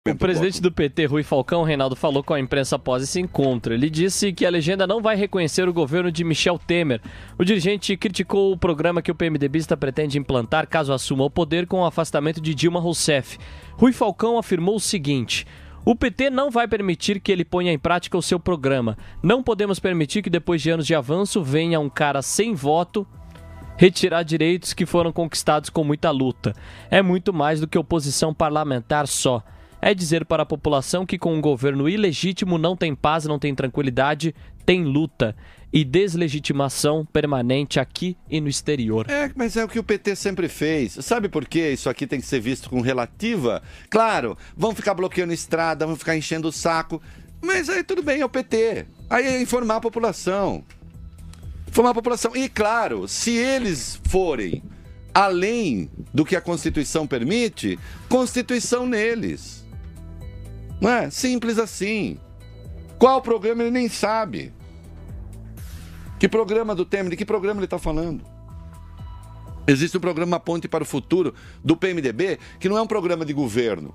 O presidente do PT, Rui Falcão, Reinaldo, falou com a imprensa após esse encontro. Ele disse que a legenda não vai reconhecer o governo de Michel Temer. O dirigente criticou o programa que o PMDBista pretende implantar caso assuma o poder com o afastamento de Dilma Rousseff. Rui Falcão afirmou o seguinte: o PT não vai permitir que ele ponha em prática o seu programa. Não podemos permitir que depois de anos de avanço venha um cara sem voto retirar direitos que foram conquistados com muita luta. É muito mais do que oposição parlamentar só. É dizer para a população que com um governo ilegítimo não tem paz, não tem tranquilidade, tem luta e deslegitimação permanente aqui e no exterior. Mas é o que o PT sempre fez. Sabe por que isso aqui tem que ser visto com relativa? Claro, vão ficar bloqueando estrada, vão ficar enchendo o saco, mas aí tudo bem, é o PT. Aí é informar a população. Informar a população. E claro, se eles forem além do que a Constituição permite, Constituição neles. Não é? Simples assim. Qual programa ele nem sabe. Que programa do Temer, de que programa ele está falando? Existe um programa Ponte para o Futuro do PMDB, que não é um programa de governo.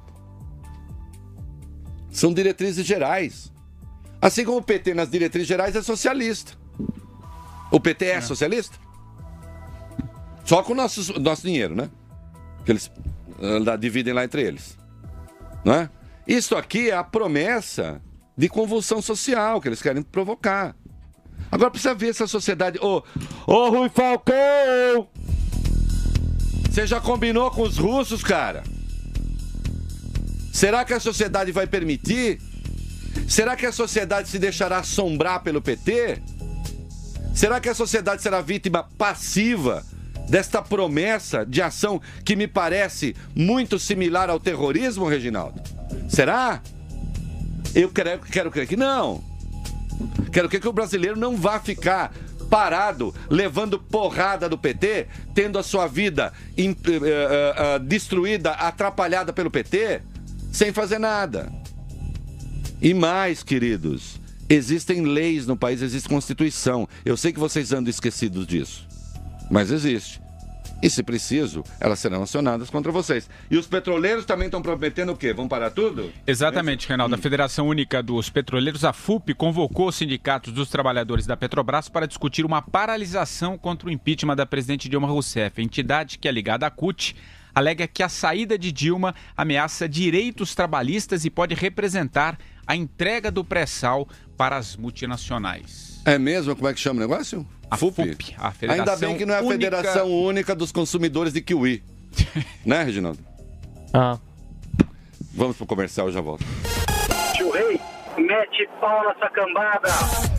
São diretrizes gerais. Assim como o PT nas diretrizes gerais é socialista. O PT é socialista? Só com o nosso dinheiro, né? Que eles dividem lá entre eles. Não é? Isso aqui é a promessa de convulsão social que eles querem provocar. Agora precisa ver se a sociedade... Ô, Rui Falcão! Você já combinou com os russos, cara? Será que a sociedade vai permitir? Será que a sociedade se deixará assombrar pelo PT? Será que a sociedade será vítima passiva desta promessa de ação que me parece muito similar ao terrorismo, Reginaldo? Será? Eu quero crer que não. Quero crer que o brasileiro não vá ficar parado, levando porrada do PT, tendo a sua vida destruída, atrapalhada pelo PT, sem fazer nada. E mais, queridos, existem leis no país, existe Constituição. Eu sei que vocês andam esquecidos disso, mas existe. E, se preciso, elas serão acionadas contra vocês. E os petroleiros também estão prometendo o quê? Vão parar tudo? Exatamente, Reinaldo. A Federação Única dos Petroleiros, a FUP, convocou os sindicatos dos trabalhadores da Petrobras para discutir uma paralisação contra o impeachment da presidente Dilma Rousseff. A entidade, que é ligada à CUT, alega que a saída de Dilma ameaça direitos trabalhistas e pode representar a entrega do pré-sal para as multinacionais. É mesmo? Como é que chama o negócio? A FUP, a Federação Ainda bem que não é a Federação Única dos Consumidores de Kiwi. Né, Reginaldo? Vamos pro comercial, já volto. Tio Rei, mete pau nessa cambada.